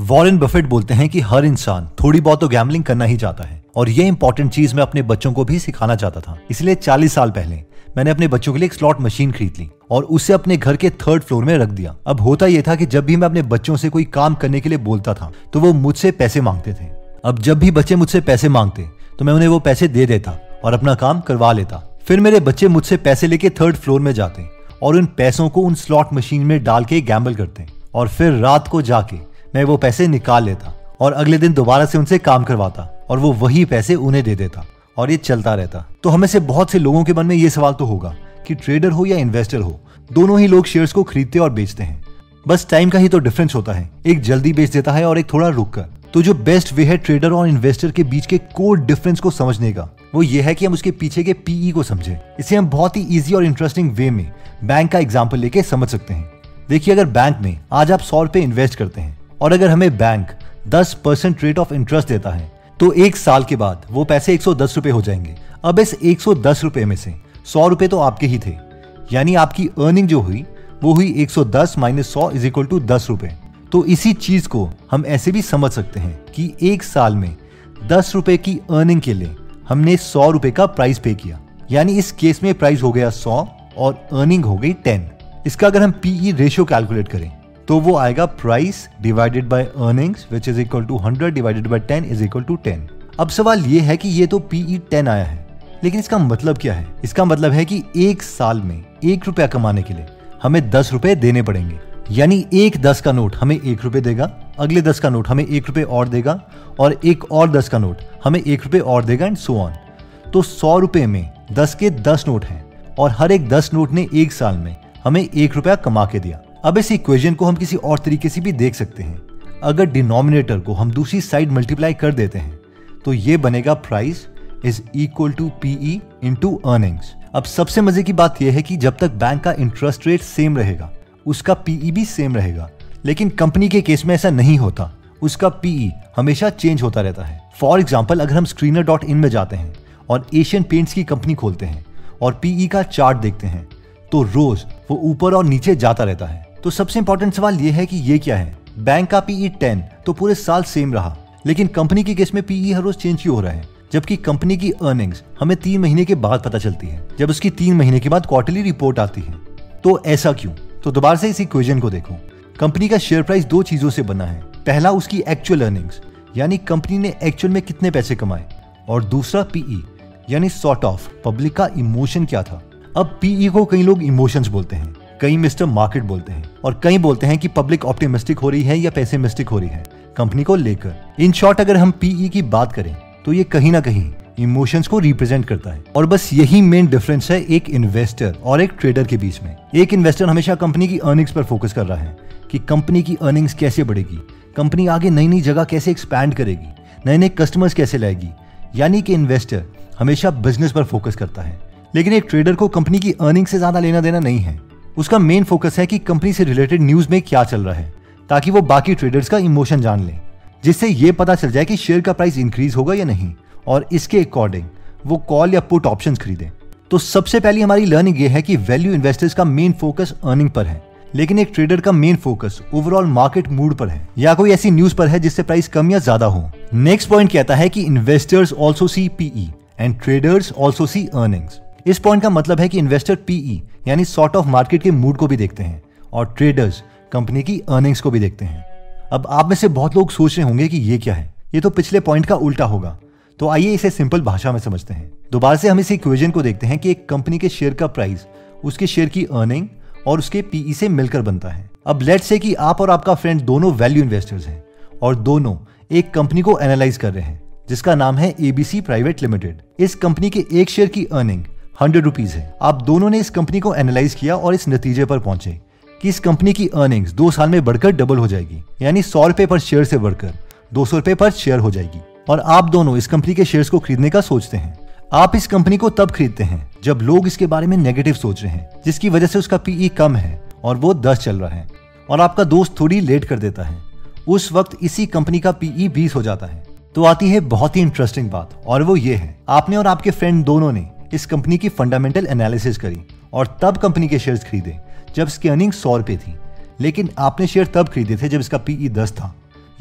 Warren Buffett बोलते हैं कि हर इंसान थोड़ी बहुत तो गैम्बलिंग करना ही चाहता है और ये इंपॉर्टेंट चीज मैं अपने बच्चों को भी सिखाना चाहता था। इसलिए 40 साल पहले मैंने अपने बच्चों के लिए एक स्लॉट मशीन खरीद ली और उसे अपने घर के 3rd फ्लोर में रख दिया। अब होता यह था कि जब भी मैं अपने बच्चों से कोई काम करने के लिए बोलता था तो वो मुझसे पैसे मांगते थे। अब जब भी बच्चे मुझसे पैसे मांगते तो मैं उन्हें वो पैसे दे देता और अपना काम करवा लेता। फिर मेरे बच्चे मुझसे पैसे लेके 3rd फ्लोर में जाते और उन पैसों को उन स्लॉट मशीन में डाल के गैम्बल करते और फिर रात को जाके मैं वो पैसे निकाल लेता और अगले दिन दोबारा से उनसे काम करवाता और वो वही पैसे उन्हें दे देता और ये चलता रहता। तो हमें से बहुत से लोगों के मन में ये सवाल तो होगा कि ट्रेडर हो या इन्वेस्टर हो, दोनों ही लोग शेयर्स को खरीदते और बेचते हैं, बस टाइम का ही तो डिफरेंस होता है। एक जल्दी बेच देता है और एक थोड़ा रुक कर। तो जो बेस्ट वे है ट्रेडर और इन्वेस्टर के बीच के कोर डिफरेंस को समझने का, वो ये है कि हम उसके पीछे के पीई को समझें। इसे हम बहुत ही इजी और इंटरेस्टिंग वे में बैंक का एग्जाम्पल लेके समझ सकते हैं। देखिए, अगर बैंक में आज आप 100 रुपए इन्वेस्ट करते हैं और अगर हमें बैंक 10% रेट ऑफ इंटरेस्ट देता है तो 1 साल के बाद वो पैसे 110 रुपए हो जाएंगे। अब इस 110 रुपए में से 100 रुपए तो आपके ही थे, यानी आपकी अर्निंग जो हुई वो हुई 110 माइनस 100 इज इक्वल टू 10 रुपए। तो इसी चीज को हम ऐसे भी समझ सकते हैं कि 1 साल में 10 रुपए की अर्निंग के लिए हमने 100 रुपए का प्राइस पे किया, यानी इस केस में प्राइस हो गया 100 और अर्निंग हो गई 10। इसका अगर हम पीई रेशियो कैलकुलेट करें तो वो आएगा price divided by earnings which is equal to 100 divided by 10 is equal to 10। अब सवाल ये है कि ये तो पीई 10 आया है, लेकिन इसका मतलब क्या है? इसका मतलब है कि 1 साल में 1 रुपया कमाने के लिए हमें 10 रुपए देने पड़ेंगे, यानी एक 10 का नोट हमें 1 रुपए देगा, अगले 10 का नोट हमें 1 रुपए और देगा और एक और 10 का नोट हमें 1 रुपए और देगा एंड सो ऑन। तो 100 रुपए में 10 के 10 नोट हैं और हर एक 10 नोट ने 1 साल में हमें 1 रुपया कमा के दिया। अब इस इक्वेशन को हम किसी और तरीके से भी देख सकते हैं। अगर डिनोमिनेटर को हम दूसरी साइड मल्टीप्लाई कर देते हैं तो ये बनेगा price is equal to PE into earnings. अब सबसे मजे की बात यह है कि जब तक बैंक का इंटरेस्ट रेट सेम रहेगा उसका पीई भी सेम रहेगा, लेकिन कंपनी के केस में ऐसा नहीं होता। उसका पीई हमेशा चेंज होता रहता है। फॉर एग्जाम्पल, अगर हम screener.in में जाते हैं और एशियन पेंट्स की कंपनी खोलते हैं और पीई का चार्ट देखते हैं तो रोज वो ऊपर और नीचे जाता रहता है। तो सबसे इंपॉर्टेंट सवाल ये है कि ये क्या है? बैंक का पीई 10 तो पूरे साल सेम रहा, लेकिन कंपनी के केस में पीई हर रोज चेंज क्यों हो रहा है? जबकि कंपनी की अर्निंग्स हमें 3 महीने के बाद पता चलती है, जब उसकी 3 महीने के बाद क्वार्टरली रिपोर्ट आती है। तो ऐसा क्यों? तो दोबारा से इस इक्वेशन को देखो। कंपनी का शेयर प्राइस 2 चीजों से बना है। पहला उसकी एक्चुअल अर्निंग्स, यानी कंपनी ने एक्चुअल में कितने पैसे कमाए, और दूसरा पीई, यानी सॉर्ट ऑफ पब्लिक का इमोशन क्या था। अब पीई को कई लोग इमोशंस बोलते हैं, कई मिस्टर मार्केट बोलते हैं और कई बोलते हैं कि पब्लिक ऑप्टिमिस्टिक हो रही है या पेसिमिस्टिक हो रही है कंपनी को लेकर। इन शॉर्ट, अगर हम पीई की बात करें तो ये कहीं ना कहीं इमोशंस को रिप्रेजेंट करता है। और बस यही मेन डिफरेंस है एक इन्वेस्टर और एक ट्रेडर के बीच में। एक इन्वेस्टर हमेशा कंपनी की अर्निंग्स पर फोकस कर रहा है कि कंपनी की अर्निंग्स कैसे बढ़ेगी, कंपनी आगे नई नई जगह कैसे एक्सपैंड करेगी, नए नए कस्टमर्स कैसे लाएगी, यानी कि इन्वेस्टर हमेशा बिजनेस पर फोकस करता है। लेकिन एक ट्रेडर को कंपनी की अर्निंग से ज्यादा लेना देना नहीं है। उसका मेन फोकस है कि कंपनी से रिलेटेड न्यूज में क्या चल रहा है, ताकि वो बाकी ट्रेडर्स का इमोशन जान ले, जिससे ये पता चल जाए कि शेयर का प्राइस इंक्रीज होगा या नहीं, और इसके अकॉर्डिंग वो कॉल या पुट ऑप्शंस खरीदें। तो सबसे पहली हमारी लर्निंग ये है कि वैल्यू इन्वेस्टर्स का मेन फोकस अर्निंग पर है, लेकिन एक ट्रेडर का main focus overall market mood पर है या कोई ऐसी न्यूज पर है जिससे प्राइस कम या ज्यादा हो। नेक्स्ट पॉइंट कहता है कि investors also see PE and traders also see earnings. इस पॉइंट का मतलब है कि इन्वेस्टर पीई यानी सॉर्ट ऑफ मार्केट के मूड को भी देखते हैं और ट्रेडर्स कंपनी की अर्निंग्स को भी देखते हैं। अब आप में से बहुत लोग सोच रहे होंगे कि ये क्या है, ये तो पिछले पॉइंट का उल्टा होगा। तो आइए इसे सिंपल भाषा में समझते हैं। दोबारा से हम इस इक्वेशन को देखते हैं कि एक कंपनी के शेयर का प्राइस उसके शेयर की अर्निंग और उसके पीई से मिलकर बनता है। अब लेट्स से कि आप और आपका फ्रेंड दोनों वैल्यू इन्वेस्टर्स हैं और दोनों एक कंपनी को एनालाइज कर रहे हैं जिसका नाम है एबीसी प्राइवेट लिमिटेड। इस कंपनी के एक शेयर की अर्निंग 100 रुपीज है। आप दोनों ने इस कंपनी को एनालाइज किया और इस नतीजे पर पहुंचे कि इस कंपनी की अर्निंग्स 2 साल में बढ़कर डबल हो जाएगी, यानी 100 रुपए पर शेयर से बढ़कर 200 रुपए पर शेयर हो जाएगी। और आप दोनों इस कंपनी के शेयर्स को खरीदने का सोचते हैं। आप इस कंपनी को तब खरीदते हैं जब लोग इसके बारे में नेगेटिव सोच रहे हैं, जिसकी वजह से उसका पीई कम है और वो 10 चल रहा है, और आपका दोस्त थोड़ी लेट कर देता है। उस वक्त इसी कंपनी का पीई 20 हो जाता है। तो आती है बहुत ही इंटरेस्टिंग बात, और वो ये है, आपने और आपके फ्रेंड दोनों ने इस कंपनी की फंडामेंटल एनालिसिस करी और तब कंपनी के शेयर्स खरीदे जब इसकी अर्निंग 100 रुपए थी, लेकिन आपने शेयर तब खरीदे थे जब इसका पीई 10 था,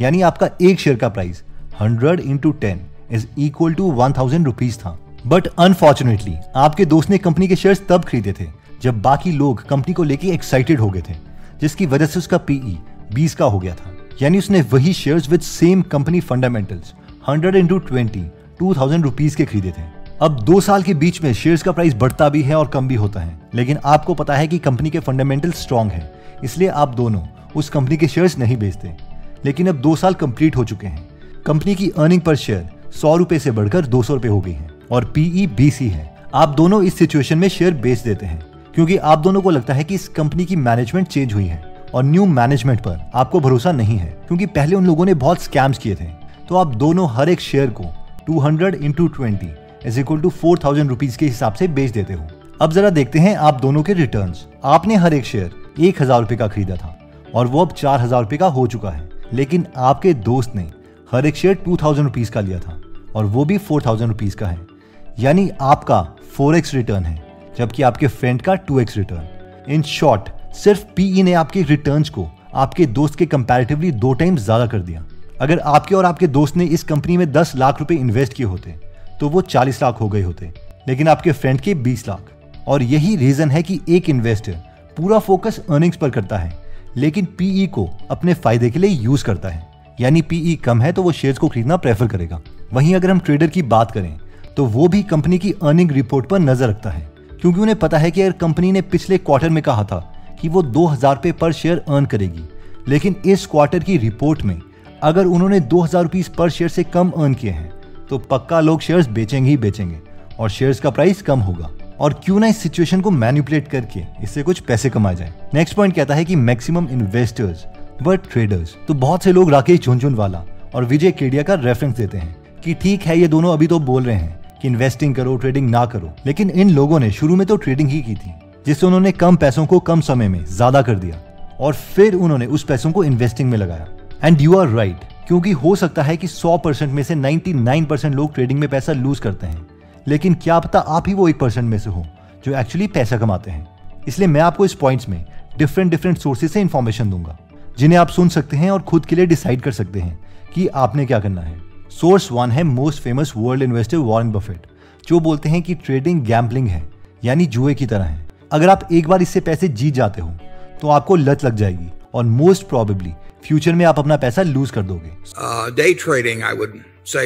यानी आपका एक शेयर का price 100 into 10 is equal to 1000 rupees था। बट अनफॉर्चुनेटली आपके दोस्त ने कंपनी के शेयर्स तब खरीदे थे जब बाकी लोग कंपनी को लेके एक्साइटेड हो गए थे, जिसकी वजह से उसका पीई 20 का हो गया था। यानी उसने वही shares with same company fundamentals 100 into 20 2000 rupees के खरीदे थे। अब 2 साल के बीच में शेयर्स का प्राइस बढ़ता भी है और कम भी होता है, लेकिन आपको पता है कि कंपनी के फंडामेंटल स्ट्रॉन्ग है, इसलिए आप दोनों उस कंपनी के शेयर्स नहीं बेचते। लेकिन अब 2 साल कंप्लीट हो चुके हैं, कंपनी की अर्निंग पर शेयर 100 रुपए से बढ़कर 200 रुपए हो गई है और पीई 20 ही है। आप दोनों इस सिचुएशन में शेयर बेच देते हैं क्योंकि आप दोनों को लगता है कि इस कंपनी की मैनेजमेंट चेंज हुई है और न्यू मैनेजमेंट पर आपको भरोसा नहीं है, क्योंकि पहले उन लोगों ने बहुत स्कैम्स किए थे। तो आप दोनों हर एक शेयर को 200 into 20 is equal to 4000 rupees के हिसाब से बेच देते हो। अब जरा देखते हैं आप दोनों के रिटर्न्स। आपने हर एक शेयर 1000 रुपए का खरीदा था और वो अब 4000 रुपए का हो चुका है, लेकिन आपके दोस्त ने हर एक शेयर 2000 रुपीज का लिया था और वो भी 4000 रुपीज का है। यानी आपका 4x रिटर्न है जबकि आपके फ्रेंड का 2x रिटर्न। इन शॉर्ट सिर्फ पीई ने आपके रिटर्न्स को आपके दोस्त के कंपैरेटिवली 2 टाइम्स ज्यादा कर दिया। अगर आपके और आपके दोस्त ने इस कंपनी में 10 लाख रुपए इन्वेस्ट किए होते तो वो 40 लाख हो गए होते, लेकिन आपके फ्रेंड के 20 लाख। और यही रीजन है कि एक इन्वेस्टर पूरा फोकस अर्निंग्स पर करता है, लेकिन पीई को अपने फायदे के लिए यूज करता है। यानी पीई कम है तो वो शेयर्स को खरीदना प्रेफर करेगा। वहीं अगर हम ट्रेडर की बात करें तो वो भी कंपनी की अर्निंग रिपोर्ट पर नजर रखता है, क्योंकि उन्हें पता है कि अगर कंपनी ने पिछले क्वार्टर में कहा था कि वो 2000 रुपए पर शेयर अर्न करेगी, लेकिन इस क्वार्टर की रिपोर्ट में अगर उन्होंने 2000 रुपीज पर शेयर से कम अर्न किए हैं तो पक्का लोग शेयर्स बेचेंगे ही बेचेंगे और शेयर्स का प्राइस कम होगा। और क्यों ना इस सिचुएशन को मैनिपुलेट करके इससे कुछ पैसे कमाए जाए। नेक्स्ट पॉइंट कहता है कि मैक्सिमम इन्वेस्टर्स बट ट्रेडर्स। तो बहुत से लोग राकेश झुनझुनवाला और विजय केडिया का रेफरेंस देते हैं कि ठीक है, ये दोनों अभी तो बोल रहे हैं कि इन्वेस्टिंग करो, ट्रेडिंग ना करो, लेकिन इन लोगों ने शुरू में तो ट्रेडिंग ही की थी, जिससे उन्होंने कम पैसों को कम समय में ज्यादा कर दिया और फिर उन्होंने उस पैसों को इन्वेस्टिंग में लगाया। एंड यू आर राइट, क्योंकि हो सकता है कि 100% में से 99% लोग ट्रेडिंग में पैसा लूज करते हैं, लेकिन क्या पता आप ही वो 1% में से हो जो एक्चुअली पैसा कमाते हैं। इसलिए मैं आपको इस पॉइंट्स में डिफरेंट सोर्सेज से इंफॉर्मेशन दूंगा, जिन्हें आप सुन सकते हैं और खुद के लिए डिसाइड कर सकते हैं कि आपने क्या करना है। सोर्स 1 है most famous world investor Warren Buffett, जो बोलते हैं कि ट्रेडिंग गैम्बलिंग है, यानी जुए की तरह है। अगर आप एक बार इससे पैसे जीत जाते हो तो आपको लत लग जाएगी और मोस्ट प्रोबेबली फ्यूचर में आप अपना पैसा लूज कर दोगे। Day trading, I would say,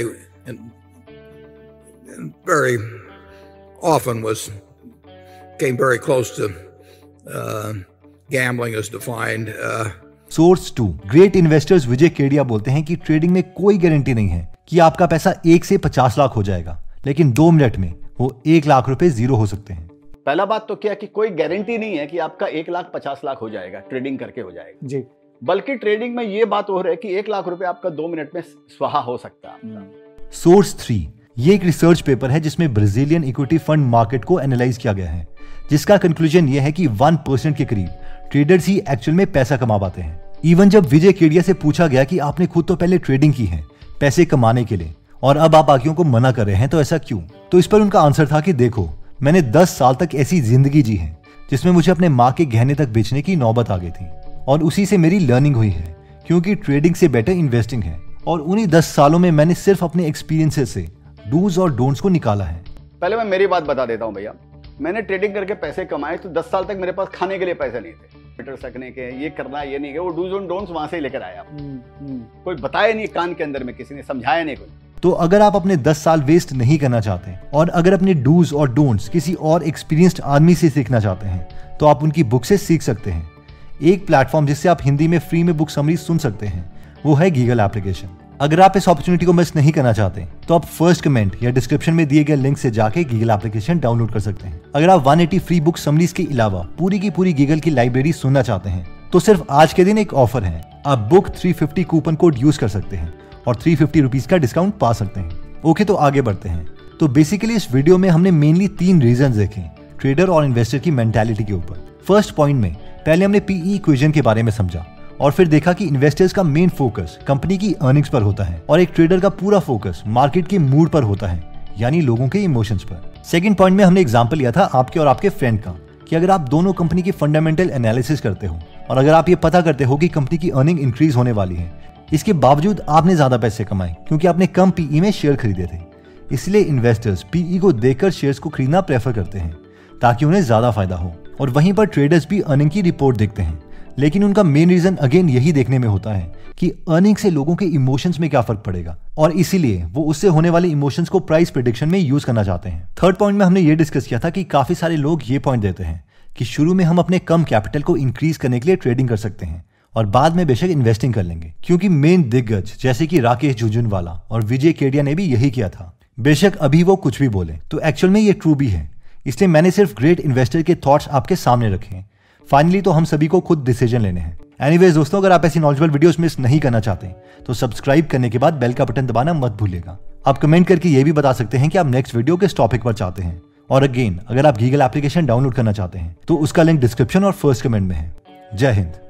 very often came very close to gambling as defined. Source 2 great investors Vijay Kedia बोलते हैं कि ट्रेडिंग में कोई गारंटी नहीं है कि आपका पैसा 1 से 50 लाख हो जाएगा, लेकिन 2 मिनट में वो 1 लाख रुपए जीरो हो सकते हैं। पहला बात तो क्या कि कोई गारंटी नहीं है कि आपका 1,50,00,000 हो जाएगा, ट्रेडिंग करके हो जाएगा जी। बल्कि ट्रेडिंग में ये बात हो रहा है कि 1 लाख रुपए आपका 2 मिनट में स्वाहा हो सकता है। सोर्स 3 ये एक रिसर्च पेपर है जिसमें ब्राजीलियन इक्विटी फंड मार्केट को एनालाइज किया गया है, जिसका कंक्लूजन ये है कि 1% के करीब ट्रेडर्स ही एक्चुअल में पैसा कमा पाते हैं। इवन जब विजय केडिया से पूछा गया कि आपने खुद तो पहले ट्रेडिंग की है पैसे कमाने के लिए और अब आप बाकियों को मना कर रहे हैं, तो ऐसा क्यों? तो इस पर उनका आंसर था कि देखो, मैंने 10 साल तक ऐसी जिंदगी जी है जिसमें मुझे अपने माँ के गहने तक बेचने की नौबत आ गई थी और उसी से मेरी लर्निंग हुई है, क्योंकि ट्रेडिंग से बेटर इन्वेस्टिंग है। और उन्हीं 10 सालों में मैंने सिर्फ अपने एक्सपीरियंसेस से डूज और डोंट्स को निकाला है। पहले मैं मेरी बात बता देता हूँ भैया, मैंने ट्रेडिंग करके पैसे कमाए तो 10 साल तक मेरे पास खाने के लिए पैसे नहीं थे, ट्विटर सकने के, ये करना ये नहीं, वो डूज और डोंट्स वहां से ही लेकर आया। कोई बताया नहीं कान के अंदर में, किसी ने समझाया नहीं कोई। तो अगर आप अपने 10 साल वेस्ट नहीं करना चाहते और अगर अपने डूज और डोंट्स किसी और एक्सपीरियंस्ड आदमी से सीखना चाहते हैं तो आप उनकी बुक से सीख सकते हैं। एक प्लेटफॉर्म जिससे आप हिंदी में फ्री में बुक समरी सुन सकते हैं वो है गीगल एप्लीकेशन। अगर आप इस अपॉर्चुनिटी को मिस नहीं करना चाहते तो आप फर्स्ट कमेंट या डिस्क्रिप्शन में दिए गए लिंक से जाके गीगल एप्लीकेशन डाउनलोड कर सकते हैं। अगर आप 180 फ्री बुक समरीज के अलावा पूरी की पूरी गीगल की लाइब्रेरी सुनना चाहते हैं तो सिर्फ आज के दिन एक ऑफर है, आप बुक 350 कूपन कोड यूज कर सकते हैं और 350 रुपीज का डिस्काउंट पा सकते हैं। ओके, तो आगे बढ़ते हैं। तो बेसिकली इस वीडियो में हमने मेनली 3 रीजन देखे ट्रेडर और इन्वेस्टर की मेंटालिटी के ऊपर। फर्स्ट पॉइंट में पहले हमने पीई इक्वेशन के बारे में समझा और फिर देखा कि इन्वेस्टर्स का मेन फोकस कंपनी की अर्निंग्स पर होता है और एक ट्रेडर का पूरा फोकस मार्केट के मूड पर होता है, यानी लोगों के इमोशंस पर। सेकंड पॉइंट में हमने एग्जांपल लिया था आपके और आपके फ्रेंड का कि अगर आप दोनों कंपनी की फंडामेंटल एनालिसिस करते हो और अगर आप ये पता करते हो कि कंपनी की अर्निंग इंक्रीज होने वाली है इसके बावजूद आपने ज्यादा पैसे कमाए क्योंकि आपने कम पीई में शेयर खरीदे थे। इसलिए इन्वेस्टर्स पीई को देखकर शेयर्स को खरीदना प्रेफर करते हैं ताकि उन्हें ज्यादा फायदा हो। और वहीं पर ट्रेडर्स भी अर्निंग की रिपोर्ट देखते हैं, लेकिन उनका मेन रीजन अगेन यही देखने में होता है कि अर्निंग से लोगों के इमोशंस में क्या फर्क पड़ेगा, और इसीलिए वो उससे होने वाले इमोशंस को प्राइस प्रेडिक्शन में यूज करना चाहते हैं। थर्ड पॉइंट में हमने ये डिस्कस किया था कि काफी सारे लोग ये पॉइंट देते हैं कि शुरू में हम अपने कम कैपिटल को इंक्रीज करने के लिए ट्रेडिंग कर सकते हैं और बाद में बेशक इन्वेस्टिंग कर लेंगे, क्योंकि मेन दिग्गज जैसे कि राकेश झुनझुनवाला और विजय केडिया ने भी यही किया था। बेशक अभी वो कुछ भी बोले तो एक्चुअल में ये ट्रू भी है, इसलिए मैंने सिर्फ ग्रेट इन्वेस्टर के थॉट्स आपके सामने रखे हैं। फाइनली तो हम सभी को खुद डिसीजन लेने हैं। एनीवेज दोस्तों, अगर आप ऐसी नॉलेजेबल वीडियोस मिस नहीं करना चाहते तो सब्सक्राइब करने के बाद बेल का बटन दबाना मत भूलिएगा। आप कमेंट करके ये भी बता सकते हैं कि आप नेक्स्ट वीडियो किस टॉपिक पर चाहते हैं। और अगेन, अगर आप गीगल एप्लीकेशन डाउनलोड करना चाहते हैं तो उसका लिंक डिस्क्रिप्शन और फर्स्ट कमेंट में है। जय हिंद।